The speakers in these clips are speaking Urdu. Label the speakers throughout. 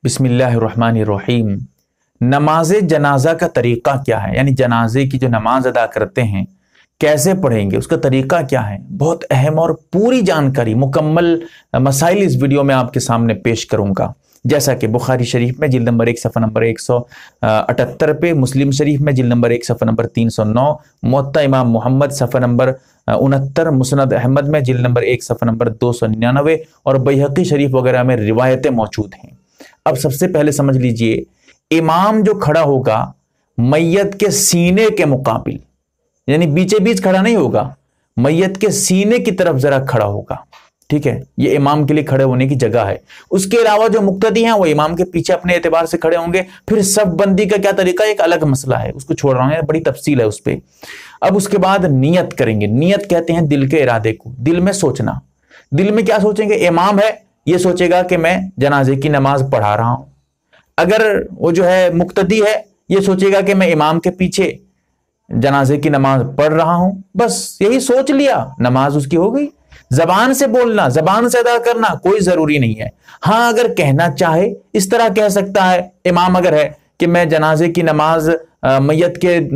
Speaker 1: بسم اللہ الرحمن الرحیم۔ نماز جنازہ کا طریقہ کیا ہے، یعنی جنازے کی جو نماز ادا کرتے ہیں کیسے پڑھیں گے، اس کا طریقہ کیا ہے، بہت اہم اور پوری جانکاری مکمل مسائل اس ویڈیو میں آپ کے سامنے پیش کروں گا، جیسا کہ بخاری شریف میں جلد نمبر 1 صفحہ نمبر 178 پہ، مسلم شریف میں جلد نمبر 1 صفحہ نمبر 309، موطا امام محمد صفحہ نمبر 69، مسند احمد میں جلد نمبر 1 صفحہ نمبر 299 اور بیہقی شریف وغیرہ میں روایتیں موجود ہیں۔ اب سب سے پہلے سمجھ لیجئے، امام جو کھڑا ہوگا میت کے سینے کے مقابل، یعنی بیچے بیچ کھڑا نہیں ہوگا، میت کے سینے کی طرف ذرا کھڑا ہوگا، ٹھیک ہے، یہ امام کے لیے کھڑے ہونے کی جگہ ہے۔ اس کے علاوہ جو مقتدی ہیں وہ امام کے پیچھے اپنے اعتبار سے کھڑے ہوں گے۔ پھر صف بندی کا کیا طریقہ، ایک الگ مسئلہ ہے، اس کو چھوڑ رہا ہوں، بڑی تفصیل ہے اس پہ۔ اب اس کے بعد نیت کریں گے۔ نیت کہتے ہیں دل کے ارادے کو، دل میں سوچنا۔ دل میں کیا سوچیں گے؟ امام ہے، یہ سوچے گا کہ میں جنازے کی نماز پڑھا رہا ہوں۔ اگر وہ جو ہے مقتدی ہے، یہ سوچے گا کہ میں امام کے پیچھے جنازے کی نماز پڑھ رہا ہوں، بس یہی سوچ لیا، نماز اس کی ہو گئی۔ زبان سے بولنا، زبان سے ادا کرنا کوئی ضروری نہیں ہے۔ ہاں اگر کہنا چاہے اس طرح کہہ سکتا ہے، امام اگر ہے کہ میں جنازے کی نماز میت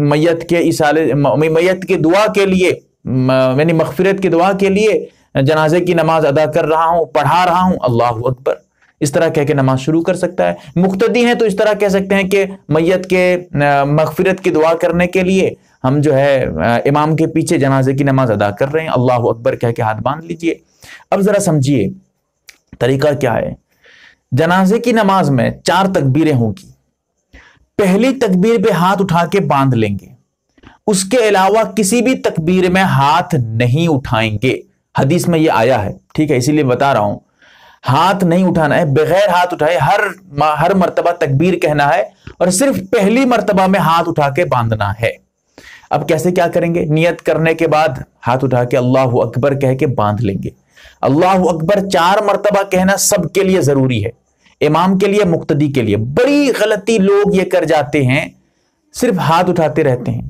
Speaker 1: کی دعا کے لیے، یعنی مغفرت کی دعا کے لیے جنازے کی نماز ادا کر رہا ہوں، پڑھا رہا ہوں، اللہ اکبر، اس طرح کہہ کے نماز شروع کر سکتا ہے۔ مقتدی ہیں تو اس طرح کہہ سکتے ہیں کہ میت کے مغفرت کی دعا کرنے کے لیے ہم جو ہے امام کے پیچھے جنازے کی نماز ادا کر رہے ہیں، اللہ اکبر کہہ کے ہاتھ باندھ لیجئے۔ اب ذرا سمجھیے طریقہ کیا ہے۔ جنازے کی نماز میں 4 تکبیریں ہوں گی۔ پہلی تکبیر پہ ہاتھ اٹھا کے باندھ لیں گے، اس کے علاوہ کسی بھی تکبیر میں ہاتھ نہیں اٹھائیں گے۔ حدیث میں یہ آیا ہے، ٹھیک ہے، اسی لیے بتا رہا ہوں، ہاتھ نہیں اٹھانا ہے، بغیر ہاتھ اٹھائے ہر مرتبہ تکبیر کہنا ہے اور صرف پہلی مرتبہ میں ہاتھ اٹھا کے باندھنا ہے۔ اب کیسے کیا کریں گے؟ نیت کرنے کے بعد ہاتھ اٹھا کے اللہ اکبر کہہ کے باندھ لیں گے۔ اللہ اکبر 4 مرتبہ کہنا سب کے لیے ضروری ہے، امام کے لیے، مقتدی کے لیے۔ بڑی غلطی لوگ یہ کر جاتے ہیں، صرف ہاتھ اٹھاتے رہتے ہیں،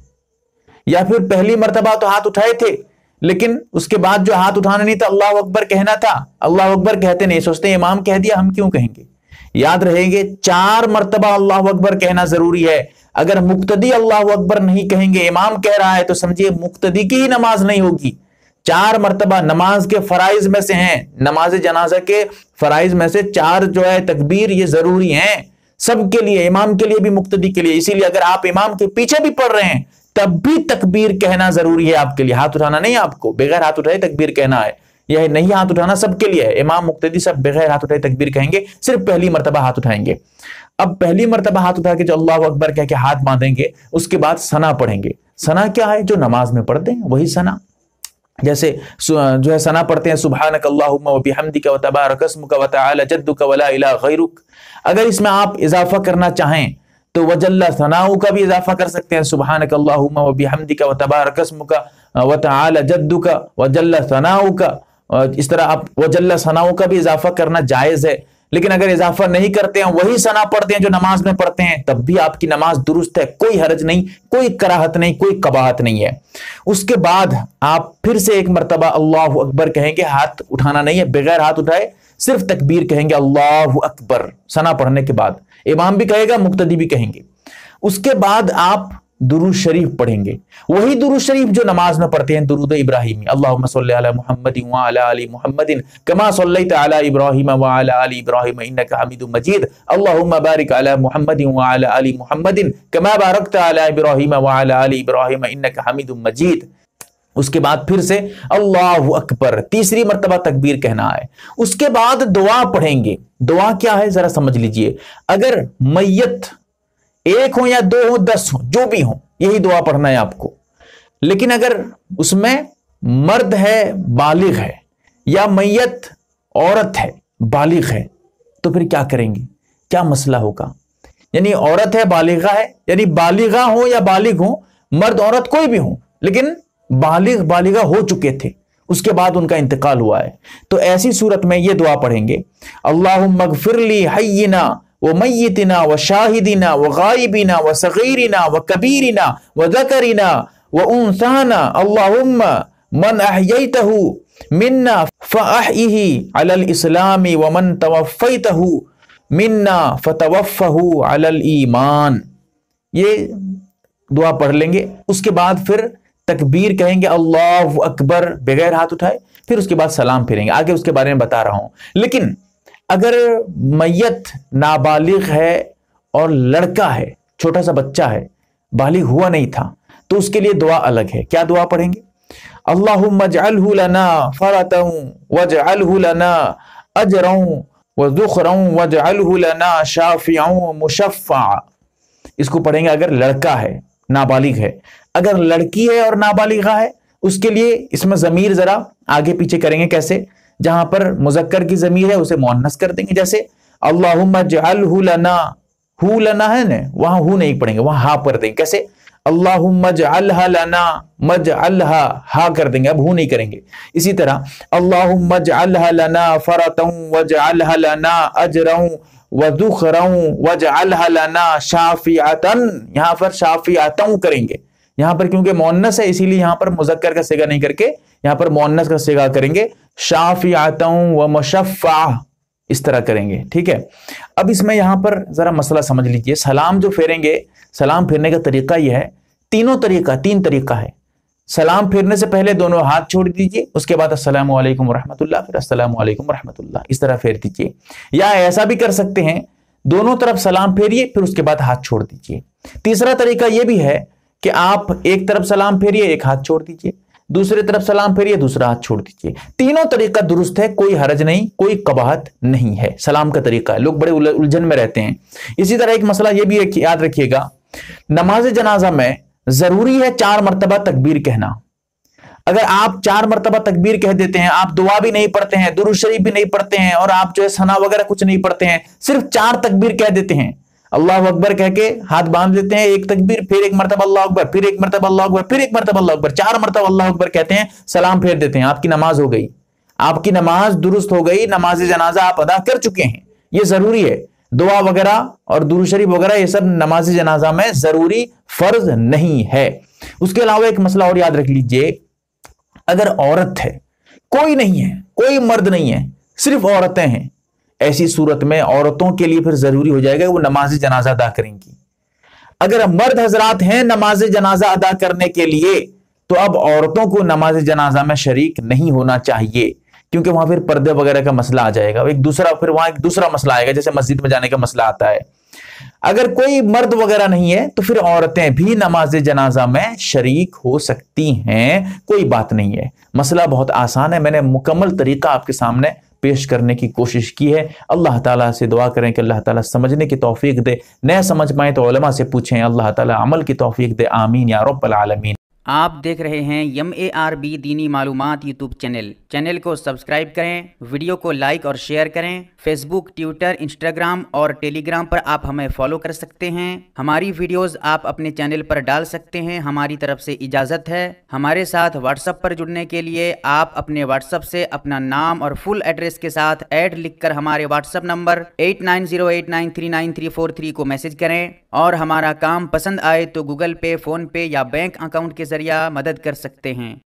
Speaker 1: یا پھر پہلی مرتبہ تو ہاتھ اٹھائے تھے لیکن اس کے بعد جو ہاتھ اٹھانا نہیں تھا، اللہ اکبر کہنا تھا، اللہ اکبر کہتے نہیں، سوچتے ہیں امام کہہ دیا ہم کیوں کہیں گے۔ یاد رہے گے 4 مرتبہ اللہ اکبر کہنا ضروری ہے۔ اگر مقتدی اللہ اکبر نہیں کہیں گے، امام کہہ رہا ہے، تو سمجھیے مقتدی کی ہی نماز نہیں ہوگی۔ 4 مرتبہ نماز کے فرائض میں سے ہیں، نماز جنازہ کے فرائض میں سے 4 جو ہے تکبیر یہ ضروری ہیں سب کے لیے، امام کے لیے بھی، مقتدی کے لیے۔ اسی لیے اگر آپ امام کے پیچھے بھی پڑھ رہے ہیں تب بھی تکبیر کہنا ضروری ہے آپ کے لیے، ہاتھ اٹھانا نہیں، آپ کو بغیر ہاتھ اٹھائے تکبیر کہنا ہے۔ یہ نہیں ہاتھ اٹھانا سب کے لیے ہے، امام مقتدی سب بغیر ہاتھ اٹھائے تکبیر کہیں گے، صرف پہلی مرتبہ ہاتھ اٹھائیں گے۔ اب پہلی مرتبہ ہاتھ اٹھا کے جو اللہ اکبر کہہ کے ہاتھ باندھیں گے، اس کے بعد ثنا پڑھیں گے۔ ثنا کیا ہے؟ جو نماز میں پڑھتے ہیں وہی ثنا، جیسے جو ہے ثنا پڑھتے ہیں سبحانک اللہم و بحمدک و تبارک اسمک و تعالی جدک ولا الہ غیرک۔ اگر اس میں آپ اضافہ کرنا چاہیں تو وجل ثناؤ کا بھی اضافہ کر سکتے ہیں، سبحانک اللہم و بحمدک و تبارک اسمک و تعالی جدک وجل ثناؤ کا، اس طرح آپ وجل ثناؤ کا بھی اضافہ کرنا جائز ہے۔ لیکن اگر اضافہ نہیں کرتے ہیں، وہی ثنا پڑھتے ہیں جو نماز میں پڑھتے ہیں، تب بھی آپ کی نماز درست ہے، کوئی حرج نہیں، کوئی کراہت نہیں، کوئی قباحت نہیں ہے۔ اس کے بعد آپ پھر سے ایک مرتبہ اللہ اکبر کہیں گے، ہاتھ اٹھانا نہیں ہے، بغیر ہاتھ اٹھائے صرف تکبیر کہیں گے اللہ اکبر ثنا پڑھنے کے بعد، امام بھی کہے گا، مقتدی بھی کہیں گے۔ اس کے بعد آپ درود شریف پڑھیں گے، وہی درود شریف جو نماز میں پڑھتے ہیں، درود ابراہیمی، اللہم صلی علی محمد وعلی آل محمد کما صلیت علی ابراہیم وعلی آل ابراہیم انک حمید مجید، اللہم بارک علی محمد وعلی آل محمد کما بارکت علی ابراہیم وعلی آل ابراہیم انک حمید مجید۔ اس کے بعد پھر سے اللہ اکبر، تیسری مرتبہ تکبیر کہنا ہے۔ اس کے بعد دعا پڑھیں گے۔ دعا کیا ہے ذرا سمجھ لیجئے۔ اگر میت 1 ہو یا 2 ہو 10 ہو، جو بھی ہو، یہی دعا پڑھنا ہے آپ کو۔ لیکن اگر اس میں مرد ہے، بالغ ہے، یا میت عورت ہے، بالغ ہے، تو پھر کیا کریں گے؟ کیا مسئلہ ہوگا؟ یعنی عورت ہے، بالغہ ہے، یعنی بالغہ ہو یا بالغ ہو، مرد عورت کوئی بھی ہو، لیکن بالغہ ہو چکے تھے، اس کے بعد ان کا انتقال ہوا ہے، تو ایسی صورت میں یہ دعا پڑھیں گے، اللہم اغفر لی حینا ومیتنا وشاہدنا وغائبنا وصغیرنا وکبیرنا وذکرنا وانثانا، اللہم من احییتہ منا فاحیہ علی الاسلام ومن توفیتہ मिन्ना फतवफ़हू अलल ईमान। ये दुआ पढ़ लेंगे, उसके बाद फिर तकबीर कहेंगे अल्लाहु अकबर बगैर हाथ उठाए, फिर उसके बाद सलाम फेरेंगे। आगे उसके बारे में बता रहा हूं। लेकिन अगर मैयत नाबालिग है और लड़का है, छोटा सा बच्चा है, बालिग हुआ नहीं था, तो उसके लिए दुआ अलग है। क्या दुआ पढ़ेंगे? अल्लाहुम्मा जअलहु लना फरतन वजअलहु लना अजरन वज़ुखरन वजअलहु लना शाफिअन मुशफ़्फ़ा। इसको पढ़ेंगे अगर लड़का है, नाबालिग है। अगर लड़की है और नाबालिगा है, उसके लिए इसमें ज़मीर जरा आगे पीछे करेंगे। कैसे? जहां पर मुज़क्कर की ज़मीर है उसे मुअन्नस कर देंगे। जैसे अल्लाहुम्मा जअलहु लना, हु लना है ना, वहां हु नहीं पढ़ेंगे, वहां हा पर देंगे। कैसे? अल्लाहुम्मा जअलहा लना, मजअलहा हा कर देंगे, अब हु नहीं करेंगे। इसी तरह अल्लाहुम्मा जअलहा लना फरतन वजअलहा लना अजरन वज़ुखरन वजअलहा लना शाफिअतन, यहां पर शाफिअतन करेंगे। यहां पर क्योंकि मुअन्नस है इसीलिए यहां पर मुज़क्कर का सिगा नहीं करके यहां पर मुअन्नस का सिगा करेंगे, शाफिअतन व मुशफ़्फ़ा, इस तरह करेंगे। ठीक है। अब इसमें यहां पर जरा मसला समझ लीजिए। सलाम जो फेरेंगे, सलाम फेरने का तरीका यह है, तीन तरीका है। सलाम फेरने से पहले दोनों हाथ छोड़ दीजिए, उसके बाद अस्सलामु अलैकुम रहमतुल्लाह, फिर अस्सलामु अलैकुम रहमतुल्लाह, इस तरह फेर दीजिए। या ऐसा भी कर सकते हैं, दोनों तरफ सलाम फेरिए फिर उसके बाद हाथ छोड़ दीजिए। तीसरा तरीका यह भी है कि आप एक तरफ सलाम फेरिए, एक हाथ छोड़ दीजिए, दूसरी तरफ सलाम फेरिए, दूसरा हाथ छोड़ दीजिए। तीनों तरीका दुरुस्त है, कोई हरज नहीं, कोई कबाहत नहीं है। सलाम का तरीका है, लोग बड़े उलझन में रहते हैं। इसी तरह एक मसला यह भी याद रखिएगा, नमाज जनाजा में जरूरी है 4 मरतबा तकबीर कहना। अगर आप 4 मरतबा तकबीर कह देते हैं, आप दुआ भी नहीं पढ़ते हैं, दुरूद शरीफ भी नहीं पढ़ते हैं, और आप जो है सना वगैरह कुछ नहीं पढ़ते हैं, सिर्फ 4 तकबीर कह देते हैं, अल्लाह अकबर कह के हाथ बांध लेते हैं, एक तकबीर, फिर एक मरतबा अल्लाह अकबर, फिर एक मरतबा अल्लाह अकबर, फिर एक मरतबा अल्लाह अकबर, 4 मरतबा अल्लाह अकबर कहते हैं, सलाम फेर देते हैं, आपकी नमाज हो गई, आपकी नमाज दुरुस्त हो गई, नमाज जनाजा आप अदा कर चुके हैं। ये जरूरी है। दुआ वगैरह और दुरूद शरीफ वगैरह ये सब नमाज जनाजा में जरूरी फर्ज नहीं है। उसके अलावा एक मसला और याद रख लीजिए, अगर औरत है, कोई नहीं है, कोई मर्द नहीं है, सिर्फ औरतें हैं, ऐसी सूरत में औरतों के लिए फिर जरूरी हो जाएगा वो नमाज जनाजा अदा करेंगी। अगर मर्द हजरात हैं नमाज जनाजा अदा करने के लिए, तो अब औरतों को नमाज जनाजा में शरीक नहीं होना चाहिए, क्योंकि वहां फिर पर्दे वगैरह का मसला आ जाएगा। फिर वहां एक दूसरा मसला आएगा, जैसे मस्जिद में जाने का मसला आता है। अगर कोई मर्द वगैरह नहीं है तो फिर औरतें भी नमाज जनाजा में शरीक हो सकती हैं, कोई बात नहीं है। मसला बहुत आसान है, मैंने मुकम्मल तरीका आपके सामने पेश करने की कोशिश की है। अल्लाह ताला से दुआ करें कि अल्लाह ताला समझने की तौफीक दे, न समझ पाए तो उलमा से पूछें, अल्लाह ताला अमल की तौफीक दे, आमीन या रब्बल आलमीन।
Speaker 2: आप देख रहे हैं MARB दीनी मालूमात यूट्यूब चैनल को सब्सक्राइब करें, वीडियो को लाइक और शेयर करें। फेसबुक, ट्विटर, इंस्टाग्राम और टेलीग्राम पर आप हमें फॉलो कर सकते हैं। हमारी वीडियोस आप अपने चैनल पर डाल सकते हैं, हमारी तरफ से इजाज़त है। हमारे साथ व्हाट्सएप पर जुड़ने के लिए आप अपने व्हाट्सएप से अपना नाम और फुल एड्रेस के साथ ऐड लिखकर हमारे व्हाट्सएप नंबर 8908939343 को मैसेज करें, और हमारा काम पसंद आए तो गूगल पे, फ़ोन पे या बैंक अकाउंट के जरिए मदद कर सकते हैं।